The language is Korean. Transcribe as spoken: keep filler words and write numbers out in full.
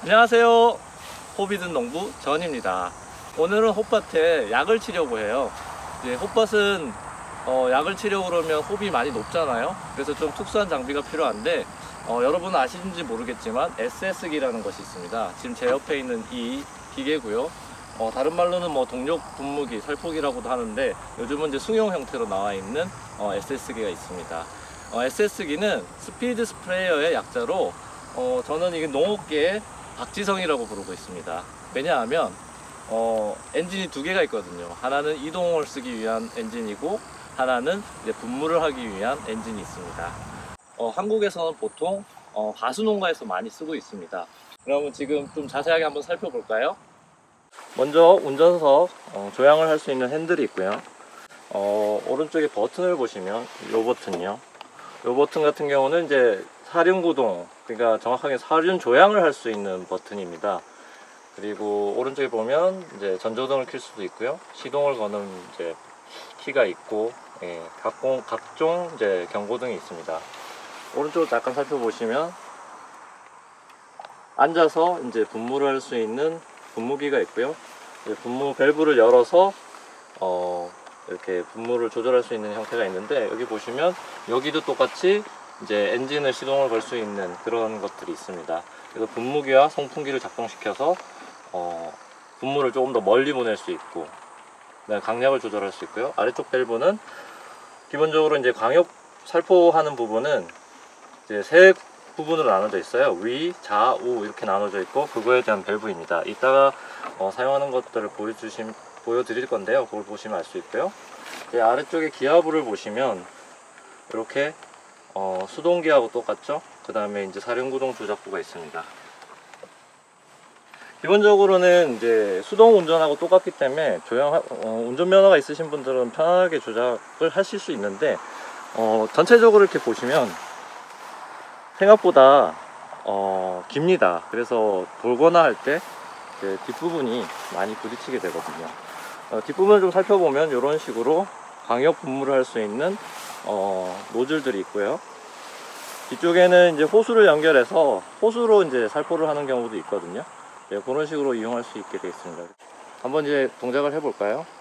안녕하세요. 호비든 농부 전입니다. 오늘은 홑밭에 약을 치려고 해요. 이제 홑밭은 어, 약을 치려고 그러면 호비 많이 높잖아요. 그래서 좀 특수한 장비가 필요한데 어, 여러분은 아시는지 모르겠지만 에스에스기라는 것이 있습니다. 지금 제 옆에 있는 이 기계고요. 어, 다른 말로는 뭐 동력 분무기, 살포기라고도 하는데 요즘은 이제 승용 형태로 나와 있는 어, 에스에스기가 있습니다. 어, 에스에스기는 스피드 스프레이어의 약자로 어, 저는 이게 농업계의 박지성이라고 부르고 있습니다. 왜냐하면 어, 엔진이 두 개가 있거든요. 하나는 이동을 쓰기 위한 엔진이고 하나는 이제 분무를 하기 위한 엔진이 있습니다. 어, 한국에서는 보통 어, 가수농가에서 많이 쓰고 있습니다. 그러면 지금 좀 자세하게 한번 살펴볼까요? 먼저 운전석 어, 조향을 할 수 있는 핸들이 있고요. 어, 오른쪽에 버튼을 보시면 이 버튼이요. 이 버튼 같은 경우는 이제 사륜 구동, 그러니까 정확하게 사륜 조향을 할 수 있는 버튼입니다. 그리고 오른쪽에 보면 이제 전조등을 켤 수도 있고요. 시동을 거는 이제 키가 있고, 예, 각종, 각종 이제 경고등이 있습니다. 오른쪽을 잠깐 살펴보시면 앉아서 이제 분무를 할 수 있는 분무기가 있고요. 분무 밸브를 열어서 어, 이렇게 분무를 조절할 수 있는 형태가 있는데, 여기 보시면 여기도 똑같이 이제 엔진을 시동을 걸 수 있는 그런 것들이 있습니다. 그래서 분무기와 송풍기를 작동시켜서 어, 분무를 조금 더 멀리 보낼 수 있고, 강약을 조절할 수 있고요. 아래쪽 밸브는 기본적으로 이제 광역 살포하는 부분은 이제 세 부분으로 나눠져 있어요. 위, 좌, 우 이렇게 나눠져 있고, 그거에 대한 밸브입니다. 이따가 어, 사용하는 것들을 보여주심, 보여드릴 건데요. 그걸 보시면 알 수 있고요. 이제 아래쪽에 기하부를 보시면 이렇게 어, 수동기하고 똑같죠? 그 다음에 이제 사륜구동 조작부가 있습니다. 기본적으로는 이제 수동 운전하고 똑같기 때문에 조향, 어, 운전면허가 있으신 분들은 편하게 조작을 하실 수 있는데, 어, 전체적으로 이렇게 보시면 생각보다 어, 깁니다. 그래서 돌거나 할 때 뒷부분이 많이 부딪히게 되거든요. 어, 뒷부분을 좀 살펴보면 이런 식으로 광역 분무를 할 수 있는 어, 노즐들이 있고요. 뒤쪽에는 이제 호수를 연결해서 호수로 이제 살포를 하는 경우도 있거든요. 네, 그런 식으로 이용할 수 있게 되어 있습니다. 한번 이제 동작을 해볼까요?